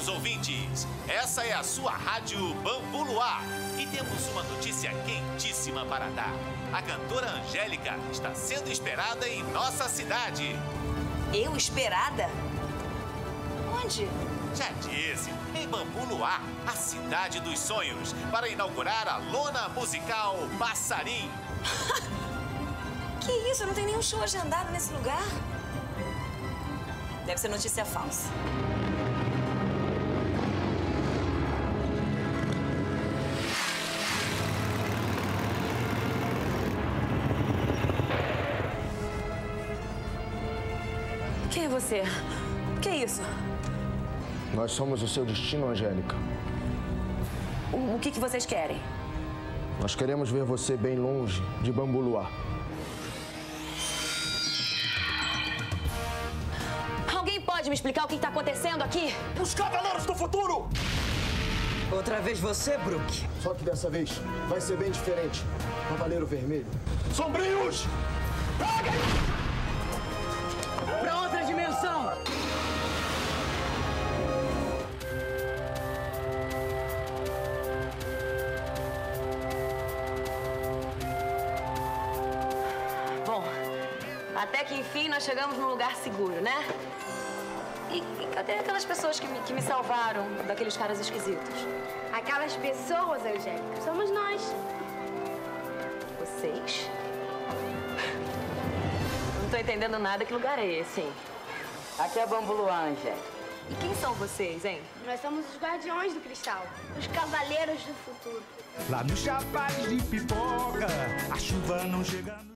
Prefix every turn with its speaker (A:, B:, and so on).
A: ouvintes. Essa é a sua Rádio Bambu Luar. E temos uma notícia quentíssima para dar. A cantora Angélica está sendo esperada em nossa cidade.
B: Eu esperada? Onde?
A: Já disse, em Bambu Luar, a cidade dos sonhos, para inaugurar a lona musical Passarim.
B: Que isso? Não tem nenhum show agendado nesse lugar. Deve ser notícia falsa. Quem é você? Que é isso?
C: Nós somos o seu destino, Angélica.
B: O que vocês querem?
C: Nós queremos ver você bem longe de Bambu Luar.
B: Alguém pode me explicar o que está acontecendo aqui?
C: Os Cavaleiros do Futuro!
D: Outra vez você, Brook.
C: Só que dessa vez vai ser bem diferente. Cavaleiro Vermelho. Sombrios!
D: Pra outra dimensão!
B: Bom, até que enfim nós chegamos num lugar seguro, né? E cadê aquelas pessoas que me salvaram daqueles caras esquisitos?
E: Aquelas pessoas, Angélica, somos nós.
B: Vocês? Não tô entendendo nada. Que lugar é esse, hein?
D: Aqui é Bambu Luar, Angélica.
B: E quem são vocês, hein?
E: Nós somos os guardiões do cristal, os cavaleiros do futuro.
F: Lá nos chapéus de pipoca, a chuva não chega.